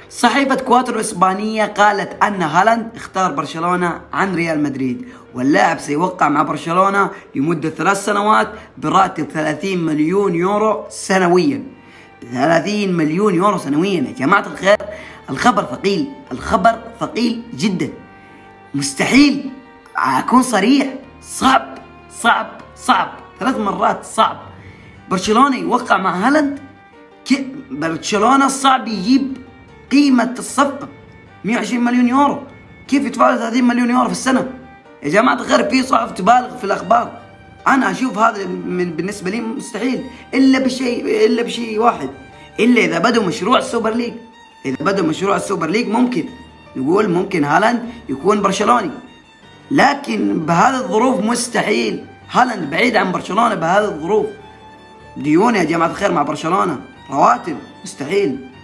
صحيفة كواترو إسبانية قالت أن هالاند اختار برشلونة عن ريال مدريد، واللاعب سيوقع مع برشلونة لمدة 3 سنوات براتب 30 مليون يورو سنويا. 30 مليون يورو سنويا يا جماعة الخير. الخبر ثقيل، الخبر ثقيل جدا. مستحيل، أكون صريح، صعب صعب صعب 3 مرات صعب. برشلونة يوقع مع هالاند، برشلونة صعب يجيب قيمة الصفقة 120 مليون يورو. كيف يدفع له 30 مليون يورو في السنة؟ يا جماعة الخير في صحف تبالغ في الأخبار. أنا أشوف هذا بالنسبة لي مستحيل، إلا بشيء واحد، إلا إذا بدوا مشروع السوبر ليج. إذا بدوا مشروع السوبر ليج ممكن نقول ممكن هالاند يكون برشلوني، لكن بهذه الظروف مستحيل. هالاند بعيد عن برشلونة بهذه الظروف. ديون يا جماعة الخير مع برشلونة، رواتب، مستحيل.